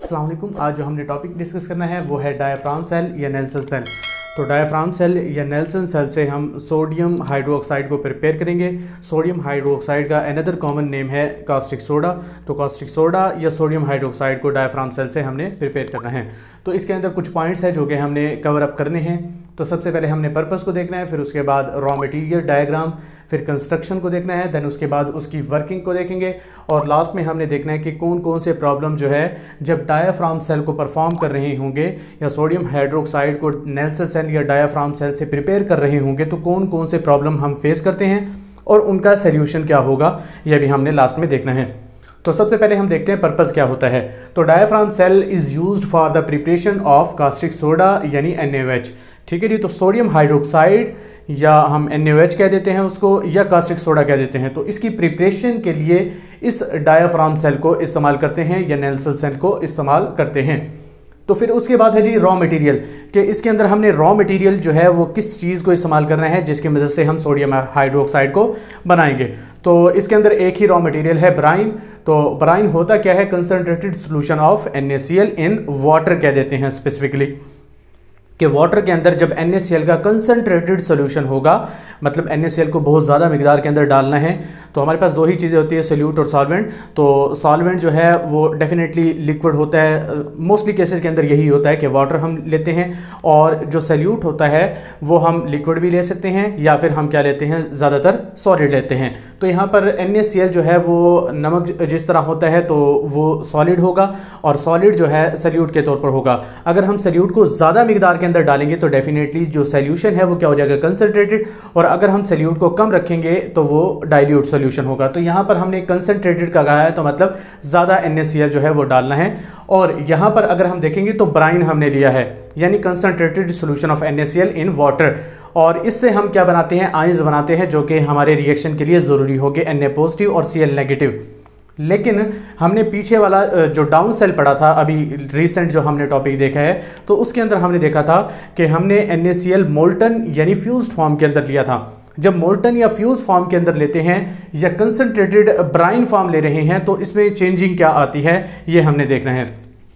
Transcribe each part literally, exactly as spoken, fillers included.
अस्सलाम वालेकुम। आज जो हमने टॉपिक डिस्कस करना है वो है डायाफ्राम सेल या नेल्सन सेल। तो डायाफ्राम सेल या नेल्सन सेल से हम सोडियम हाइड्रोक्साइड को प्रिपेयर करेंगे। सोडियम हाइड्रोक्साइड का अनदर कॉमन नेम है कास्टिक सोडा। तो कास्टिक सोडा या सोडियम हाइड्रोक्साइड को डायाफ्राम सेल से हमने प्रिपेयर करना है। तो इसके अंदर कुछ पॉइंट्स हैं जो कि हमने कवर अप करने हैं। तो सबसे पहले हमने पर्पस को देखना है, फिर उसके बाद रॉ मटेरियल डायग्राम, फिर कंस्ट्रक्शन को देखना है, देन उसके बाद उसकी वर्किंग को देखेंगे और लास्ट में हमने देखना है कि कौन कौन से प्रॉब्लम जो है जब डायाफ्राम सेल को परफॉर्म कर रहे होंगे या सोडियम हाइड्रोक्साइड को नेल्सन सेल या डायाफ्राम सेल से प्रिपेयर कर रहे होंगे तो कौन कौन से प्रॉब्लम हम फेस करते हैं और उनका सोल्यूशन क्या होगा, यह भी हमने लास्ट में देखना है। तो सबसे पहले हम देखते हैं पर्पस क्या होता है। तो diaphragm cell is used for the preparation of caustic soda यानी एन ए ओ एच। ठीक है जी। तो सोडियम हाइड्रोक्साइड या हम एन ए ओ एच कह देते हैं उसको, या कास्टिक सोडा कह देते हैं। तो इसकी प्रिपरेशन के लिए इस डायाफ्राम सेल को इस्तेमाल करते हैं या नेल्सन सेल को इस्तेमाल करते हैं। तो फिर उसके बाद है जी रॉ मटेरियल, कि इसके अंदर हमने रॉ मटेरियल जो है वो किस चीज़ को इस्तेमाल करना है जिसकी मदद से हम सोडियम हाइड्रोक्साइड को बनाएंगे। तो इसके अंदर एक ही रॉ मटेरियल है ब्राइन। तो ब्राइन होता क्या है? Concentrated solution of N A C L in water कह देते हैं स्पेसिफिकली, कि वाटर के अंदर जब एन ए सी एल का कंसंट्रेटेड सॉल्यूशन होगा, मतलब एन ए सी एल को बहुत ज़्यादा मिकदार के अंदर डालना है। तो हमारे पास दो ही चीज़ें होती है, सोल्यूट और सॉल्वेंट। तो सॉल्वेंट जो है वो डेफिनेटली लिक्विड होता है, मोस्टली केसेस के अंदर यही होता है कि वाटर हम लेते हैं, और जो सोल्यूट होता है वो हम लिक्विड भी ले सकते हैं या फिर हम क्या लेते हैं, ज़्यादातर सॉलिड लेते हैं। तो यहाँ पर एन ए सी एल जो है वो नमक जिस तरह होता है तो वो सॉलिड होगा और सॉलिड जो है सोल्यूट के तौर पर होगा। अगर हम सोल्यूट को ज़्यादा मिकदार के अंदर डालेंगे तो डेफिनेटली जो सॉल्यूशन है वो क्या हो जाएगा, कंसंट्रेटेड, और अगर हम सोल्यूट को कम रखेंगे तो वो डाइल्यूट सॉल्यूशन होगा। तो यहाँ पर हमने कंसंट्रेटेड का कहा है तो मतलब ज़्यादा एन ए सी एल जो है वो डालना है। और यहाँ पर अगर हम देखेंगे तो ब्राइन हमने लिया है, यानी concentrated solution of N A C L in water, और इससे हम क्या बनाते हैं, आयंस बनाते हैं जो कि हमारे रिएक्शन के लिए ज़रूरी होंगे, एन ए पॉजिटिव और सी एल नेगेटिव। लेकिन हमने पीछे वाला जो डाउन सेल पढ़ा था, अभी रिसेंट जो हमने टॉपिक देखा है, तो उसके अंदर हमने देखा था कि हमने N A C L molten यानी फ्यूज्ड फॉर्म के अंदर लिया था। जब मोल्टन या फ्यूज फॉर्म के अंदर लेते हैं या कंसंट्रेटेड ब्राइन फॉर्म ले रहे हैं तो इसमें चेंजिंग क्या आती है ये हमने देखना है।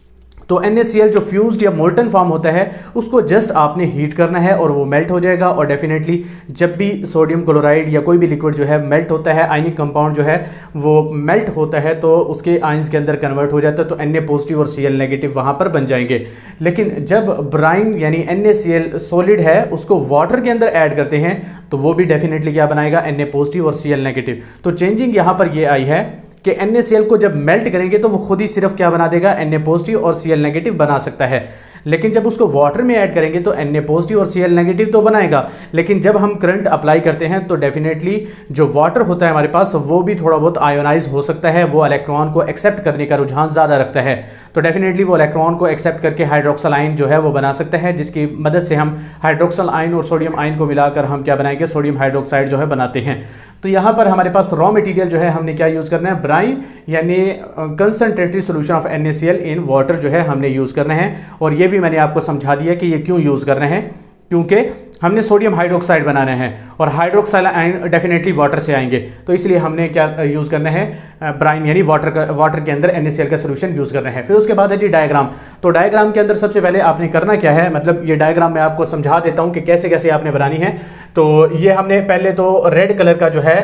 तो एन ए सी एल जो फ्यूज्ड या मोल्टन फॉर्म होता है उसको जस्ट आपने हीट करना है और वो मेल्ट हो जाएगा। और डेफिनेटली जब भी सोडियम क्लोराइड या कोई भी लिक्विड जो है मेल्ट होता है, आयनिक कंपाउंड जो है वो मेल्ट होता है तो उसके आयंस के अंदर कन्वर्ट हो जाता है, तो एन ए पॉजिटिव और सी एल नेगेटिव वहाँ पर बन जाएंगे। लेकिन जब ब्राइन यानी N A C L solid है उसको वाटर के अंदर ऐड करते हैं तो वो भी डेफिनेटली क्या बनाएगा, एन ए पॉजिटिव और सी एल नेगेटिव। तो चेंजिंग यहाँ पर ये आई है कि एन ए सी एल को जब मेल्ट करेंगे तो वो खुद ही सिर्फ क्या बना देगा, एन ए पॉजिटिव और सी एल नेगेटिव बना सकता है। लेकिन जब उसको वाटर में ऐड करेंगे तो एन ए पॉजिटिव और सी एल नेगेटिव तो बनाएगा, लेकिन जब हम करंट अप्लाई करते हैं तो डेफिनेटली जो वाटर होता है हमारे पास वो भी थोड़ा बहुत आयोनाइज हो सकता है, वो इलेक्ट्रॉन को एक्सेप्ट करने का रुझान ज़्यादा रखता है। तो डेफिनेटली वो इलेक्ट्रॉन को एक्सेप्ट करके हाइड्रोक्सल आयन जो है वो बना सकता है, जिसकी मदद से हम हाइड्रोक्सल आयन और सोडियम आयन को मिलाकर हम क्या बनाएंगे, सोडियम हाइड्रोक्साइड जो है बनाते हैं। तो यहाँ पर हमारे पास रॉ मटेरियल जो है हमने क्या यूज़ करना है, ब्राइन यानी concentrated solution of N A C L in water जो है हमने यूज़ करना है। और ये भी मैंने आपको समझा दिया कि ये क्यों यूज़ करना है, क्योंकि हमने सोडियम हाइड्रोक्साइड बनाना है और हाइड्रोक्साइड आयन डेफिनेटली वाटर से आएंगे, तो इसलिए हमने क्या यूज़ करना है, ब्राइन यानी वाटर का, वाटर के अंदर एन ए सी एल का सोल्यूशन यूज़ करना है। फिर उसके बाद है जी डायग्राम। तो डायग्राम के अंदर सबसे पहले आपने करना क्या है, मतलब ये डायग्राम मैं आपको समझा देता हूँ कि कैसे कैसे आपने बनानी है। तो ये हमने पहले तो रेड कलर का जो है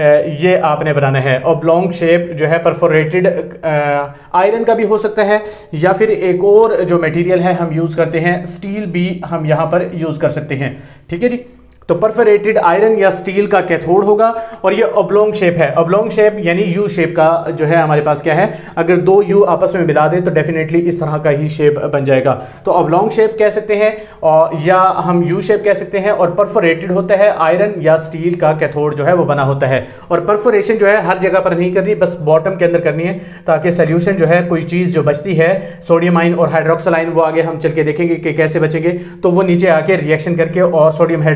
ये आपने बनाना है, ऑब्लॉन्ग शेप जो है, परफोरेटेड आयरन का भी हो सकता है या फिर एक और जो मटेरियल है हम यूज़ करते हैं स्टील भी हम यहाँ पर यूज़ कर सकते हैं। ठीक है जी। तो परफोरेटेड आयरन या स्टील का कैथोड होगा और ये ऑब्लॉन्ग शेप है। ऑब्लॉन्ग शेप यानी यू शेप का जो है हमारे पास क्या है, अगर दो यू आपस में मिला दे तो डेफिनेटली इस तरह का ही शेप बन जाएगा। तो ऑब्लॉन्ग शेप कह सकते हैं और या हम यू शेप कह सकते हैं। और परफोरेटेड होता है आयरन या स्टील का कैथोड जो है वो बना होता है। और परफोरेशन जो है हर जगह पर नहीं करनी, बस बॉटम के अंदर करनी है, ताकि सोल्यूशन जो है कोई चीज़ जो बचती है सोडियम आयन और हाइड्रोक्सल आयन, वो आगे हम चल के देखेंगे कि कैसे बचेंगे, तो वो नीचे आके रिएक्शन करके और सोडियम हाइड्रोक्साइड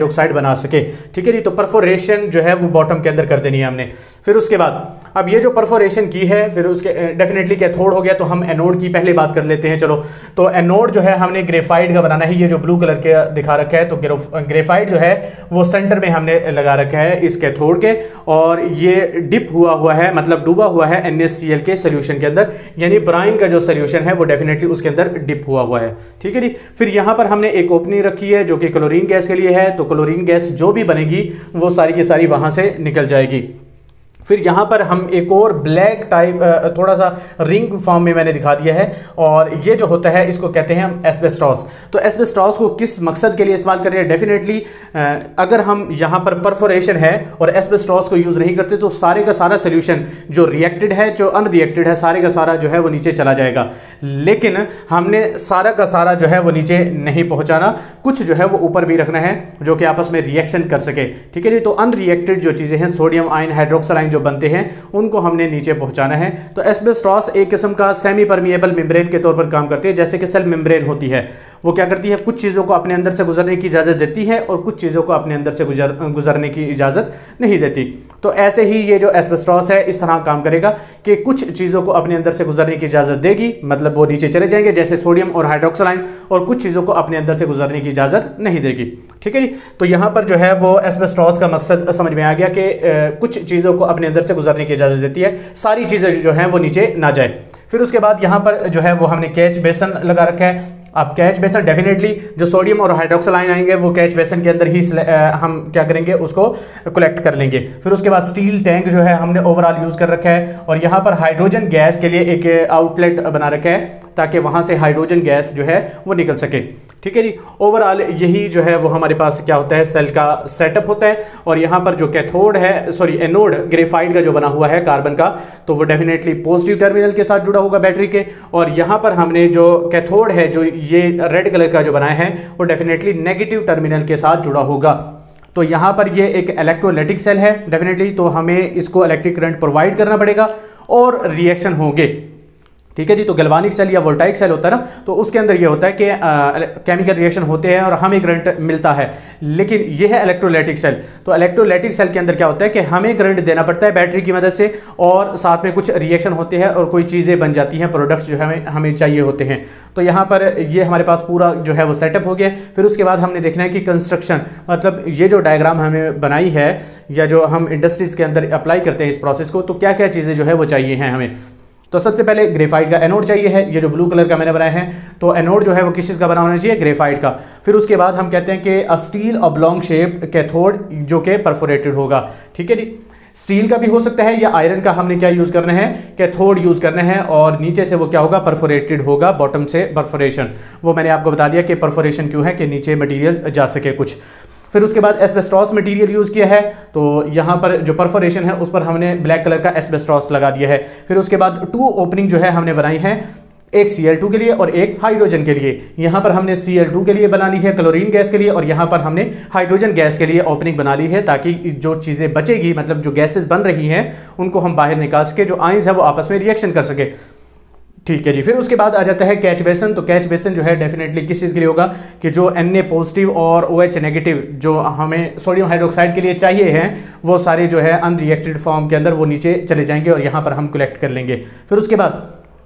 बना सके। ठीक है जी, तो परफोरेशन जो है वो बॉटम के अंदर कर देनी है हमने। फिर उसके बाद अब ये जो परफोरेशन की है, फिर उसके डेफिनेटली कैथोड हो गया, तो हम एनोड की पहले बात कर लेते हैं। चलो, तो एनोड जो है हमने ग्रेफाइट का बनाना है। ये जो ब्लू कलर के दिखा रखा है, तो ग्रेफाइट जो है वो सेंटर में हमने लगा रखा है इस कैथोड के, और ये डिप हुआ हुआ है, मतलब डूबा हुआ है एन एस सी एल के सोल्यूशन के अंदर, यानी ब्राइन का जो सोल्यूशन है वो डेफिनेटली उसके अंदर डिप हुआ हुआ है। ठीक है जी। फिर यहां पर हमने एक ओपनिंग रखी है जो कि क्लोरीन गैस के लिए है, तो क्लोरीन गैस जो भी बनेगी वो सारी की सारी वहां से निकल जाएगी। फिर यहाँ पर हम एक और ब्लैक टाइप थोड़ा सा रिंग फॉर्म में मैंने दिखा दिया है, और ये जो होता है इसको कहते हैं हम एस्बेस्टॉस। तो एस्बेस्टॉस को किस मकसद के लिए इस्तेमाल कर रहे हैं? डेफिनेटली अगर हम यहाँ पर परफोरेशन है और एस्बेस्टॉस को यूज़ नहीं करते तो सारे का सारा सोल्यूशन जो रिएक्टेड है, जो अनरिएक्टेड है, सारे का सारा जो है वो नीचे चला जाएगा। लेकिन हमने सारा का सारा जो है वो नीचे नहीं पहुँचाना, कुछ जो है वो ऊपर भी रखना है जो कि आपस में रिएक्शन कर सके। ठीक है जी। तो अनरिएक्टेड जो चीज़ें हैं, सोडियम आयन, हाइड्रोक्सल आयन जो बनते हैं, उनको हमने नीचे पहुंचाना है। तो एस्बेस्टॉस एक किस्म का सेमी परमिएबल मेम्ब्रेन के तौर पर काम करती है। जैसे कि सेल मेम्ब्रेन होती है, वो क्या करती है, कुछ चीज़ों को अपने अंदर से गुजरने की इजाज़त देती है और कुछ चीज़ों को अपने अंदर से गुजर गुजरने की इजाज़त नहीं देती। तो ऐसे ही ये जो एस्बेस्टॉस है इस तरह काम करेगा कि कुछ चीज़ों को अपने अंदर से गुजरने की इजाज़त देगी, मतलब वो नीचे चले जाएंगे जैसे सोडियम और हाइड्रोक्सल आयन, और कुछ चीज़ों को अपने अंदर से गुजरने की इजाज़त नहीं देगी। ठीक है जी। तो यहाँ पर जो है वो एस्बेस्टॉस का मकसद समझ में आ गया कि कुछ चीज़ों को अपने अंदर से गुजरने की इजाज़त देती है, सारी चीज़ें जो हैं वो नीचे ना जाए। फिर उसके बाद यहाँ पर जो है वो हमने कैच बेसन लगा रखा है। अब कैच बेसन डेफिनेटली जो सोडियम और हाइड्रोक्सल आयन आएंगे वो कैच बेसन के अंदर ही हम क्या करेंगे, उसको कलेक्ट कर लेंगे। फिर उसके बाद स्टील टैंक जो है हमने ओवरऑल यूज़ कर रखा है, और यहाँ पर हाइड्रोजन गैस के लिए एक आउटलेट बना रखा है ताकि वहाँ से हाइड्रोजन गैस जो है वो निकल सके। ठीक है जी। ओवरऑल यही जो है वो हमारे पास क्या होता है, सेल का सेटअप होता है। और यहाँ पर जो कैथोड है, सॉरी एनोड ग्रेफाइट का जो बना हुआ है कार्बन का, तो वो डेफिनेटली पॉजिटिव टर्मिनल के साथ जुड़ा होगा बैटरी के, और यहाँ पर हमने जो कैथोड है जो ये रेड कलर का जो बनाया है वो डेफिनेटली नेगेटिव टर्मिनल के साथ जुड़ा होगा। तो यहाँ पर ये एक इलेक्ट्रोलाइटिक सेल है डेफिनेटली, तो हमें इसको इलेक्ट्रिक करंट प्रोवाइड करना पड़ेगा और रिएक्शन होंगे। ठीक है जी। तो गैल्वानिक सेल या वोल्टाइक सेल होता है ना, तो उसके अंदर ये होता है कि केमिकल रिएक्शन होते हैं और हमें करंट मिलता है। लेकिन ये है इलेक्ट्रोलाइटिक सेल। तो इलेक्ट्रोलाइटिक सेल के अंदर क्या होता है कि हमें करंट देना पड़ता है बैटरी की मदद से, और साथ में कुछ रिएक्शन होते हैं और कोई चीज़ें बन जाती हैं, प्रोडक्ट्स जो हमें हमें चाहिए होते हैं। तो यहाँ पर ये हमारे पास पूरा जो है वो सेटअप हो गया। फिर उसके बाद हमने देखना है कि कंस्ट्रक्शन, मतलब ये जो डायग्राम हमने बनाई है या जो हम इंडस्ट्रीज़ के अंदर अप्लाई करते हैं इस प्रोसेस को, तो क्या क्या चीज़ें जो है वो चाहिए हैं हमें। तो सबसे पहले ग्रेफाइट का एनोड चाहिए है, ये जो ब्लू कलर का मैंने बनाया है। तो एनोड जो है वो किस चीज़ का बना होना चाहिए, ग्रेफाइट का। फिर उसके बाद हम कहते हैं कि a steel oblong shape cathode जो कि परफोरेटेड होगा। ठीक है जी। स्टील का भी हो सकता है या आयरन का, हमने क्या यूज़ करना है, कैथोड यूज़ करना है, और नीचे से वो क्या होगा, परफोरेटेड होगा, बॉटम से परफोरेशन। वो मैंने आपको बता दिया कि परफोरेशन क्यों है, कि नीचे मटीरियल जा सके कुछ। फिर उसके बाद एस्बेस्टॉस मटेरियल यूज़ किया है, तो यहाँ पर जो परफोरेशन है उस पर हमने ब्लैक कलर का एस्बेस्टॉस लगा दिया है। फिर उसके बाद टू ओपनिंग जो है हमने बनाई है, एक सी एल टू के लिए और एक हाइड्रोजन के लिए। यहाँ पर हमने सी एल टू के लिए बना ली है क्लोरीन गैस के लिए, और यहाँ पर हमने हाइड्रोजन गैस के लिए ओपनिंग बना ली है, ताकि जो चीज़ें बचेगी, मतलब जो गैसेस बन रही हैं उनको हम बाहर निकाल सके, जो आयंस है वो आपस में रिएक्शन कर सके। ठीक है जी। फिर उसके बाद आ जाता है कैच बेसन। तो कैच बेसन जो है डेफिनेटली किस चीज़ के लिए होगा, कि जो एन ए पॉजिटिव और ओ एच नेगेटिव जो हमें सोडियम हाइड्रोक्साइड के लिए चाहिए हैं, वो सारे जो है अनरिएक्टेड फॉर्म के अंदर वो नीचे चले जाएंगे और यहाँ पर हम कलेक्ट कर लेंगे। फिर उसके बाद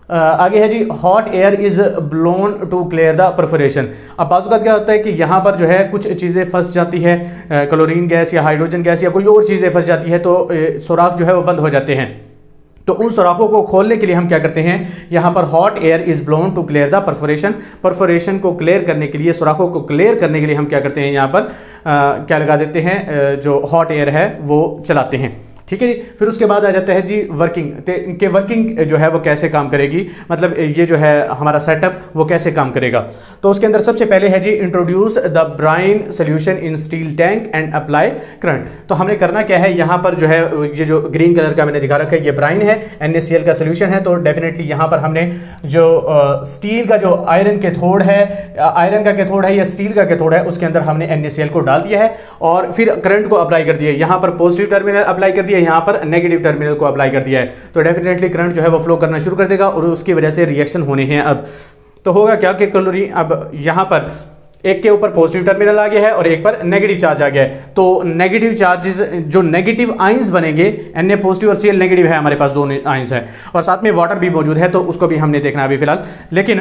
आगे है जी, hot air is blown to clear the perforation. अब बाजू का क्या होता है कि यहाँ पर जो है कुछ चीज़ें फंस जाती है, क्लोरीन गैस या हाइड्रोजन गैस या कोई और चीज़ें फंस जाती है, तो सुराख जो है वो बंद हो जाते हैं। तो उन सुराखों को खोलने के लिए हम क्या करते हैं, यहाँ पर hot air is blown to clear the perforation. Perforation को क्लियर करने के लिए, सुराखों को क्लियर करने के लिए हम क्या करते हैं, यहाँ पर आ, क्या लगा देते हैं, जो हॉट एयर है वो चलाते हैं। ठीक है जी। फिर उसके बाद आ जाता है जी वर्किंग, के वर्किंग जो है वो कैसे काम करेगी, मतलब ये जो है हमारा सेटअप वो कैसे काम करेगा। तो उसके अंदर सबसे पहले है जी, introduce the brine solution in steel tank and apply current. तो हमने करना क्या है, यहाँ पर जो है ये जो ग्रीन कलर का मैंने दिखा रखा है, ये ब्राइन है, एन ए सी एल का सोल्यूशन है। तो डेफिनेटली यहाँ पर हमने जो स्टील का जो आयरन कैथोड है, आयरन का कैथोड है या स्टील का कैथोड है, उसके अंदर हमने एन ए सी एल को डाल दिया है और फिर करंट को अप्लाई कर दिया है। यहाँ पर पॉजिटिव टर्मिनल अप्लाई कर दिया, यहाँ पर नेगेटिव टर्मिनल को अप्लाई कर दिया है। तो डेफिनेटली करंट जो है वो फ्लो करना शुरू कर देगा और उसकी वजह से रिएक्शन होने हैं। अब तो होगा क्या कि क्लोरीन, अब यहाँ पर एक के ऊपर पॉजिटिव टर्मिनल आ गया है और एक पर नेगेटिव चार्ज आ गया है। तो नेगेटिव चार्जेस जो नेगेटिव आइंस बनेंगे, Na पॉजिटिव और Cl नेगेटिव है, हमारे पास दोनों आइंस है, और साथ में वाटर भी मौजूद है, तो उसको भी हमने देखना है अभी फिलहाल। लेकिन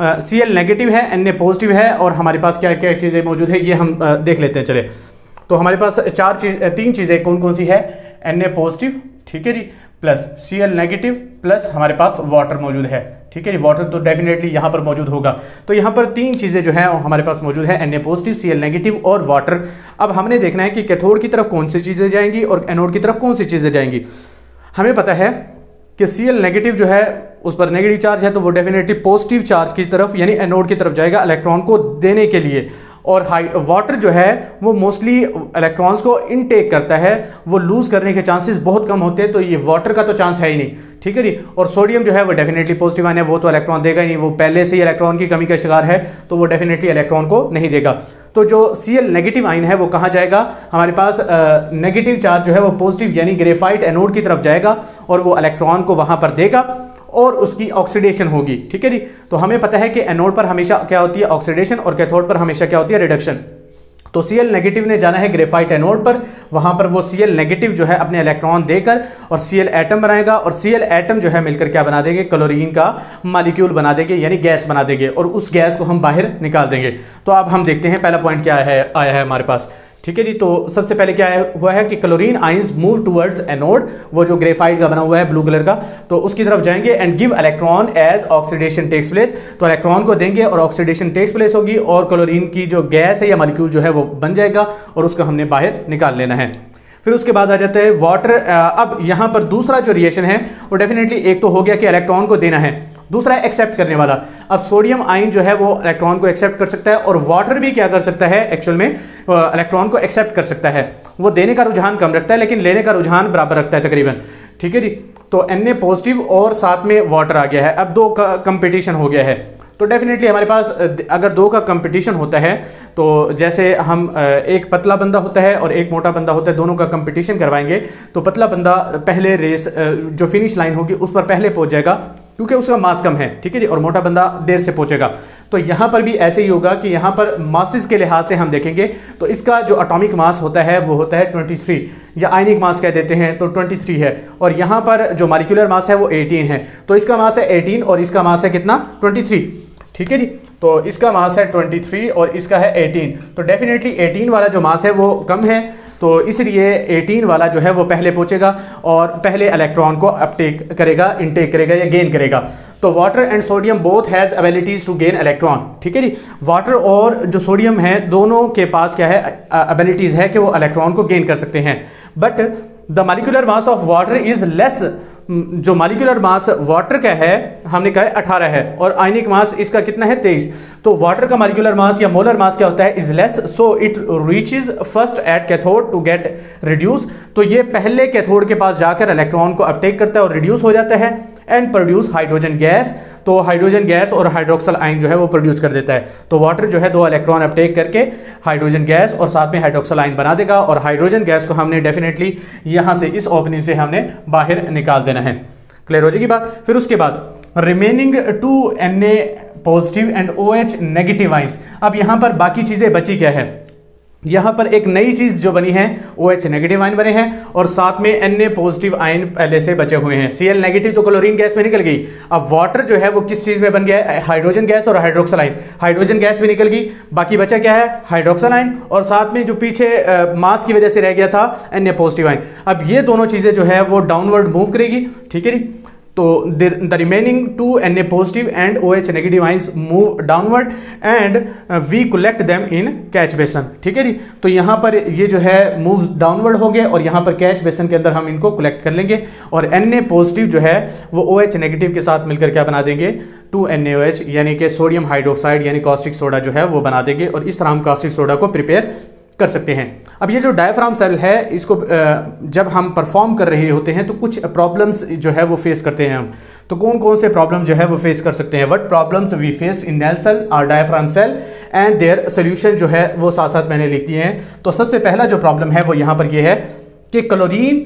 Cl नेगेटिव है, Na पॉजिटिव है, और हमारे पास क्या क्या चीज़ें मौजूद है ये हम आ, देख लेते हैं। चले, तो हमारे पास चार चीज तीन चीज़ें कौन कौन सी है? Na पॉजिटिव, ठीक है जी, प्लस Cl नेगेटिव, प्लस हमारे पास वाटर मौजूद है, ठीक है जी। वाटर तो डेफिनेटली यहाँ पर मौजूद होगा। तो यहाँ पर तीन चीज़ें जो है हमारे पास मौजूद है, Na पॉजिटिव, Cl नेगेटिव और वाटर। अब हमने देखना है कि कैथोड की तरफ कौन सी चीज़ें जाएंगी और एनोड की तरफ कौन सी चीज़ें जाएंगी। हमें पता है कि Cl नेगेटिव जो है उस पर नेगेटिव चार्ज है, तो वो डेफिनेटली पॉजिटिव चार्ज की तरफ यानी एनोड की तरफ जाएगा इलेक्ट्रॉन को देने के लिए। और हाई वाटर जो है वो मोस्टली इलेक्ट्रॉन्स को इनटेक करता है, वो लूज करने के चांसेस बहुत कम होते हैं, तो ये वाटर का तो चांस है ही नहीं, ठीक है जी। और सोडियम जो है वो डेफिनेटली पॉजिटिव आयन है, वो तो इलेक्ट्रॉन देगा ही नहीं, वो पहले से ही इलेक्ट्रॉन की कमी का शिकार है, तो वो डेफिनेटली इलेक्ट्रॉन को नहीं देगा। तो जो Cl नेगेटिव आयन है वो कहाँ जाएगा? हमारे पास नेगेटिव चार्ज जो है वो पॉजिटिव यानी ग्रेफाइट एनोड की तरफ जाएगा और वो इलेक्ट्रॉन को वहां पर देगा और उसकी ऑक्सीडेशन होगी, ठीक है जी। तो हमें पता है कि एनोड पर हमेशा क्या होती है? ऑक्सीडेशन, और कैथोड पर हमेशा क्या होती है? रिडक्शन। तो Cl नेगेटिव ने जाना है ग्रेफाइट एनोड पर, वहां पर वो Cl नेगेटिव जो है अपने इलेक्ट्रॉन देकर और Cl एटम बनाएगा, और Cl एटम जो है मिलकर क्या बना देंगे? क्लोरीन का मॉलिक्यूल बना देंगे, यानी गैस बना देंगे, और उस गैस को हम बाहर निकाल देंगे। तो अब हम देखते हैं पहला पॉइंट क्या है आया है हमारे पास, ठीक है जी। तो सबसे पहले क्या हुआ है कि chlorine ions move towards anode, वो जो ग्रेफाइट का बना हुआ है ब्लू कलर का, तो उसकी तरफ जाएंगे and give electron as oxidation takes place. तो इलेक्ट्रॉन को देंगे और ऑक्सीडेशन टेक्स प्लेस होगी, और क्लोरीन की जो गैस है या मॉलिक्यूल जो है वो बन जाएगा, और उसको हमने बाहर निकाल लेना है। फिर उसके बाद आ जाता है वाटर। अब यहाँ पर दूसरा जो रिएक्शन है वो डेफिनेटली एक तो हो गया कि इलेक्ट्रॉन को देना है, दूसरा है एक्सेप्ट करने वाला। अब सोडियम आयन जो है वो इलेक्ट्रॉन को एक्सेप्ट कर सकता है, और वाटर भी क्या कर सकता है? एक्चुअल में इलेक्ट्रॉन को एक्सेप्ट कर सकता है। वो देने का रुझान कम रखता है लेकिन लेने का रुझान बराबर रखता है तकरीबन, ठीक है जी। तो Na पॉजिटिव और साथ में वाटर आ गया है, अब दो का कंपटीशन हो गया है। तो डेफिनेटली हमारे पास अगर दो का कंपटीशन होता है, तो जैसे हम एक पतला बंदा होता है और एक मोटा बंदा होता है, दोनों का कंपटीशन करवाएंगे, तो पतला बंदा पहले रेस जो फिनिश लाइन होगी उस पर पहले पहुंच जाएगा क्योंकि उसका मास कम है, ठीक है जी, और मोटा बंदा देर से पहुंचेगा। तो यहाँ पर भी ऐसे ही होगा कि यहाँ पर मासेस के लिहाज से हम देखेंगे तो इसका जो एटॉमिक मास होता है वो होता है तेईस, या आयनिक मास कह देते हैं तो तेईस है, और यहाँ पर जो मॉलिक्यूलर मास है वो अठारह है। तो इसका मास है अठारह और इसका मास है कितना? तेईस, ठीक है जी। तो इसका मास है तेईस और इसका है अठारह, तो डेफिनेटली अठारह वाला जो मास है वो कम है, तो इसलिए अठारह वाला जो है वो पहले पहुंचेगा और पहले इलेक्ट्रॉन को अपटेक करेगा, इनटेक करेगा या गेन करेगा। तो water and sodium both has abilities to gain electron, ठीक है जी। वाटर और जो सोडियम है दोनों के पास क्या है? एबिलिटीज है कि वो इलेक्ट्रॉन को गेन कर सकते हैं। But the molecular mass of water is less. जो मॉलिक्यूलर मास वाटर का है हमने कहा है अठारह है, और आयनिक मास इसका कितना है? तेईस। तो वाटर का मॉलिक्यूलर मास या मोलर मास क्या होता है? Is less, so it reaches first at cathode to get reduce. तो ये पहले कैथोड के पास जाकर इलेक्ट्रॉन को अपटेक करता है और रिड्यूस हो जाता है एंड प्रोड्यूस हाइड्रोजन गैस। तो हाइड्रोजन गैस और हाइड्रोक्सल आयन जो है वो प्रोड्यूस कर देता है। तो वाटर जो है दो इलेक्ट्रॉन अपटेक करके हाइड्रोजन गैस और साथ में हाइड्रोक्सल आयन बना देगा, और हाइड्रोजन गैस को हमने डेफिनेटली यहाँ से इस ओपनिंग से हमने बाहर निकाल देना है। क्लियर हो जाएगी बात। फिर उसके बाद remaining two Na positive and OH negative ions. अब यहाँ पर बाकी चीजें बची क्या है? यहाँ पर एक नई चीज जो बनी है OH नेगेटिव आयन बने हैं, और साथ में Na पॉजिटिव आयन पहले से बचे हुए हैं। Cl नेगेटिव तो क्लोरीन गैस में निकल गई। अब वाटर जो है वो किस चीज में बन गया है? हाइड्रोजन गैस और हाइड्रोक्सल आयन। हाइड्रोजन गैस भी निकल गई, बाकी बचा क्या है? हाइड्रोक्सल आयन, और साथ में जो पीछे आ, मास की वजह से रह गया था Na पॉजिटिव आयन। अब ये दोनों चीजें जो है वो डाउनवर्ड मूव करेगी, ठीक है जी। तो the remaining two Na positive and OH negative ions move downward and we collect them in catch basin, ठीक है जी। तो यहाँ पर ये जो है मूव डाउनवर्ड हो गए और यहाँ पर कैच बेसन के अंदर हम इनको कलेक्ट कर लेंगे, और Na पॉजिटिव जो है वो OH नेगेटिव के साथ मिलकर क्या बना देंगे? Two N A O H यानी कि सोडियम हाइड्रोक्साइड यानी कॉस्टिक सोडा जो है वो बना देंगे, और इस तरह हम कॉस्टिक सोडा को प्रिपेयर कर सकते हैं। अब ये जो डायफ्राम सेल है इसको जब हम परफॉर्म कर रहे होते हैं तो कुछ प्रॉब्लम्स जो है वो फेस करते हैं हम। तो कौन कौन से प्रॉब्लम जो है वो फेस कर सकते हैं? What problems we face in nail cell और diaphragm cell and their solution जो है वो साथ साथ मैंने लिख दिए हैं। तो सबसे पहला जो प्रॉब्लम है वो यहाँ पर ये है कि chlorine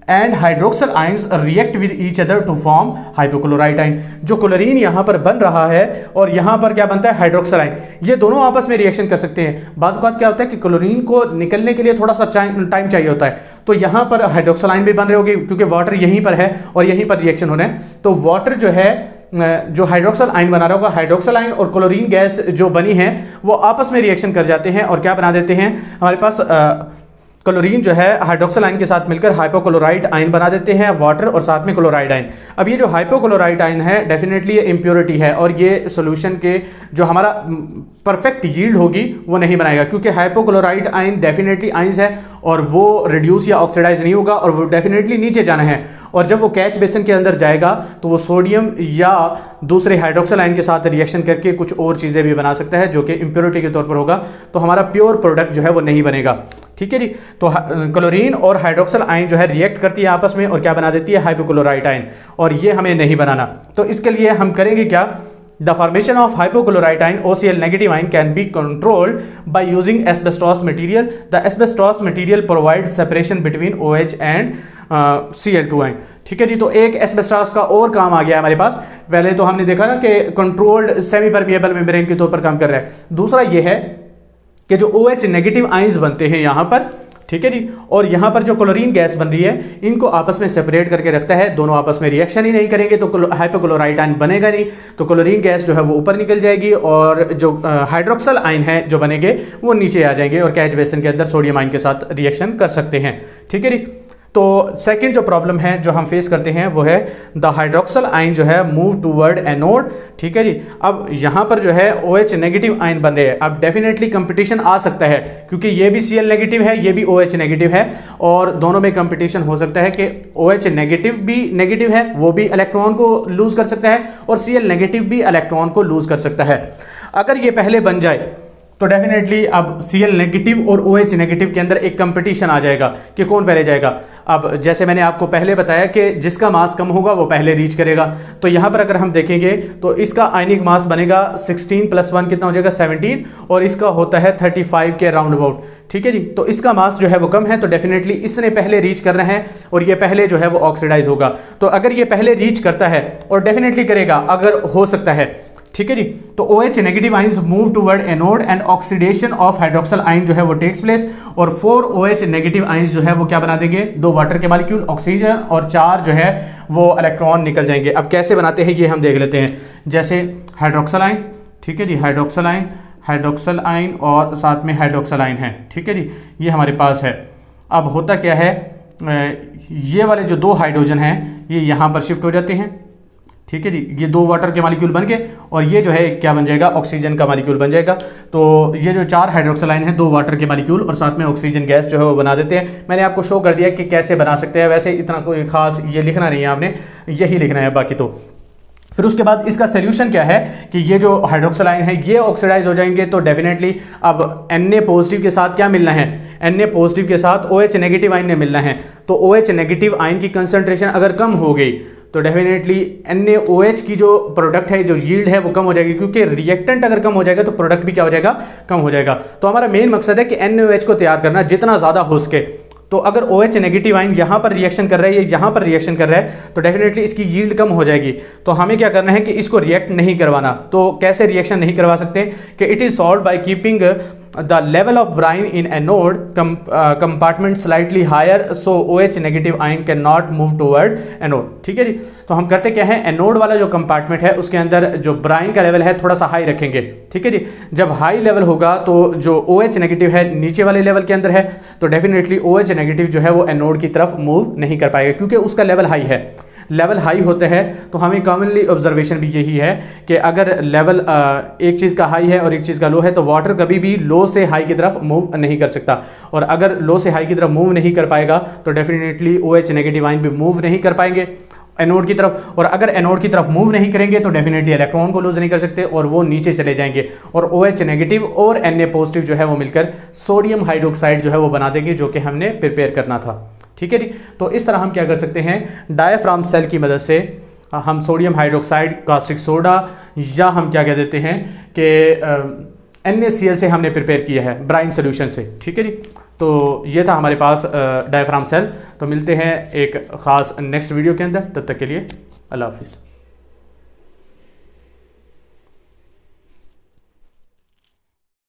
and hydroxyl ions react with each other to form hypochlorite ion. जो क्लोरीन यहाँ पर बन रहा है और यहाँ पर क्या बनता है, हाइड्रोक्सल आयन, ये दोनों आपस में रिएक्शन कर सकते हैं। बात बात क्या होता है कि क्लोरीन को निकलने के लिए थोड़ा सा टाइम चाहिए होता है, तो यहाँ पर हाइड्रोक्सल आयन भी बन रहे होंगे क्योंकि वाटर यहीं पर है और यहीं पर रिएक्शन हो रहे हैं। तो वाटर जो है जो हाइड्रोक्सल आयन बना रहा होगा, हाइड्रोक्सल आयन और क्लोरीन गैस जो बनी है वो आपस में रिएक्शन कर जाते हैं और क्या बना देते हैं, हमारे पास क्लोरीन जो है हाइड्रोक्सल आयन के साथ मिलकर हाइपोक्लोराइट आयन बना देते हैं, वाटर और साथ में क्लोराइड आयन। अब ये जो हाइपोक्लोराइट आयन है डेफिनेटली ये इम्प्योरिटी है और ये सॉल्यूशन के जो हमारा परफेक्ट यील्ड होगी वो नहीं बनाएगा, क्योंकि हाइपोक्लोराइट आयन डेफिनेटली आयंस है और वो रिड्यूस या ऑक्सीडाइज नहीं होगा और वो डेफिनेटली नीचे जाना है। और जब वो कैच बेसन के अंदर जाएगा तो वो सोडियम या दूसरे हाइड्रोक्सल आयन के साथ रिएक्शन करके कुछ और चीज़ें भी बना सकता है जो कि इम्प्योरिटी के तौर पर होगा, तो हमारा प्योर प्रोडक्ट जो है वो नहीं बनेगा। ठीक है जी। तो क्लोरीन और हाइड्रोक्सल आयन जो है रिएक्ट करती है आपस में और क्या बना देती है, हाइपोक्लोराइट आयन, और ये हमें नहीं बनाना। तो इसके लिए हम करेंगे क्या, The formation of hypochlorite ion O C l negative ion can be controlled by using asbestos material. The asbestos material provides separation between OH and uh, C l two ion. ठीक है जी। तो एक एस्बेस्टॉस का और काम आ गया हमारे पास। पहले तो हमने देखा ना कि कंट्रोल्ड सेमी परमिएबल मेम्ब्रेन के तौर पर काम कर रहा है। दूसरा ये है कि जो OH नेगेटिव आयंस बनते हैं यहाँ पर, ठीक है जी, और यहाँ पर जो क्लोरीन गैस बन रही है इनको आपस में सेपरेट करके रखता है। दोनों आपस में रिएक्शन ही नहीं करेंगे तो हाइपोक्लोराइट आयन बनेगा नहीं, तो क्लोरीन गैस जो है वो ऊपर निकल जाएगी और जो हाइड्रोक्सल आयन है जो बनेंगे वो नीचे आ जाएंगे और कैच बेसन के अंदर सोडियम आयन के साथ रिएक्शन कर सकते हैं। ठीक है जी। तो सेकंड जो प्रॉब्लम है जो हम फेस करते हैं वो है द हाइड्रोक्सल आयन जो है मूव टूवर्ड एनोड। ठीक है जी। अब यहाँ पर जो है OH नेगेटिव आयन बन रहे हैं। अब डेफिनेटली कंपटीशन आ सकता है क्योंकि ये भी Cl नेगेटिव है, ये भी OH नेगेटिव है और दोनों में कंपटीशन हो सकता है कि OH नेगेटिव भी नेगेटिव है, वो भी इलेक्ट्रॉन को लूज कर सकता है और Cl नेगेटिव भी इलेक्ट्रॉन को लूज कर सकता है। अगर ये पहले बन जाए तो डेफिनेटली अब Cl नेगेटिव और OH नेगेटिव के अंदर एक कंपटीशन आ जाएगा कि कौन पहले जाएगा। अब जैसे मैंने आपको पहले बताया कि जिसका मास कम होगा वो पहले रीच करेगा, तो यहाँ पर अगर हम देखेंगे तो इसका आयनिक मास बनेगा सिक्सटीन प्लस वन कितना हो जाएगा, सेवनटीन, और इसका होता है थर्टी फाइव के राउंड अबाउट। ठीक है जी। तो इसका मास जो है वो कम है तो डेफिनेटली इसने पहले रीच करना है और ये पहले जो है वो ऑक्सीडाइज होगा। तो अगर ये पहले रीच करता है और डेफिनेटली करेगा, अगर हो सकता है, ठीक है जी, तो OH negative ions move toward anode and oxidation of hydroxyl ion जो है वो टेक्स प्लेस, और फोर OH नेगेटिव आयंस जो है वो क्या बना देंगे, दो वाटर के मॉलिक्यूल ऑक्सीजन, और चार जो है वो इलेक्ट्रॉन निकल जाएंगे। अब कैसे बनाते हैं ये हम देख लेते हैं। जैसे हाइड्रोक्सल आयन, ठीक है जी, हाइड्रोक्सल आयन, हाइड्रोक्सल आयन और साथ में हाइड्रोक्सल आयन है। ठीक है जी, ये हमारे पास है। अब होता क्या है, ये वाले जो दो हाइड्रोजन हैं ये यहाँ पर शिफ्ट हो जाते हैं। ठीक है जी, ये दो वाटर के मॉलिक्यूल बन गए और ये जो है क्या बन जाएगा, ऑक्सीजन का मॉलिक्यूल बन जाएगा। तो ये जो चार हाइड्रोक्सल आयन है, दो वाटर के मॉलिक्यूल और साथ में ऑक्सीजन गैस जो है वो बना देते हैं। मैंने आपको शो कर दिया कि कैसे बना सकते हैं, वैसे इतना कोई खास ये लिखना नहीं है, आपने यही लिखना है बाकी तो। फिर उसके बाद इसका सोल्यूशन क्या है कि ये जो हाइड्रोक्सल आयन है ये ऑक्सीडाइज हो जाएंगे, तो डेफिनेटली अब Na पॉजिटिव के साथ क्या मिलना है, Na पॉजिटिव के साथ OH नेगेटिव आयन ने मिलना है। तो OH नेगेटिव आयन की कंसंट्रेशन अगर कम हो गई तो डेफिनेटली NaOH की जो प्रोडक्ट है, जो यील्ड है वो कम हो जाएगी, क्योंकि रिएक्टेंट अगर कम हो जाएगा तो प्रोडक्ट भी क्या हो जाएगा, कम हो जाएगा। तो हमारा मेन मकसद है कि NaOH को तैयार करना जितना ज़्यादा हो सके। तो अगर OH नेगेटिव आयन यहाँ पर रिएक्शन कर रहा है, ये यहाँ पर रिएक्शन कर रहा है, तो डेफिनेटली इसकी यील्ड कम हो जाएगी। तो हमें क्या करना है कि इसको रिएक्ट नहीं करवाना। तो कैसे रिएक्शन नहीं करवा सकते कि it is solve by keeping the level of brine in anode compartment slightly higher, so OH negative ion can not move toward anode. ठीक है जी। तो हम करते क्या है, एनोड वाला जो कंपार्टमेंट है उसके अंदर जो ब्राइन का लेवल है थोड़ा सा हाई रखेंगे। ठीक है जी। जब हाई लेवल होगा तो जो OH नेगेटिव है नीचे वाले लेवल के अंदर है, तो डेफिनेटली OH नेगेटिव जो है वो एनोड की तरफ मूव नहीं कर पाएगा क्योंकि उसका लेवल हाई है। लेवल हाई होता है तो हमें कॉमनली ऑब्जर्वेशन भी यही है कि अगर लेवल एक चीज़ का हाई है और एक चीज़ का लो है तो वाटर कभी भी लो से हाई की तरफ मूव नहीं कर सकता, और अगर लो से हाई की तरफ मूव नहीं कर पाएगा तो डेफिनेटली OH नेगेटिव आयन भी मूव नहीं कर पाएंगे एनोड की तरफ, और अगर एनोड की तरफ मूव नहीं करेंगे तो डेफिनेटली इलेक्ट्रॉन को लूज नहीं कर सकते और वो नीचे चले जाएंगे, और OH नेगेटिव और Na पॉजिटिव जो है वो मिलकर सोडियम हाइड्रोक्साइड जो है वो बना देंगे, जो कि हमने प्रिपेयर करना था। ठीक है जी। तो इस तरह हम क्या कर सकते हैं, डायाफ्राम सेल की मदद से हम सोडियम हाइड्रोक्साइड, कास्टिक सोडा, या हम क्या कह देते हैं कि NaCl से हमने प्रिपेयर किया है ब्राइन सोल्यूशन से। ठीक है जी। तो ये था हमारे पास डायफ्राम सेल। तो मिलते हैं एक ख़ास नेक्स्ट वीडियो के अंदर, तब तक के लिए अल्लाह हाफिज़।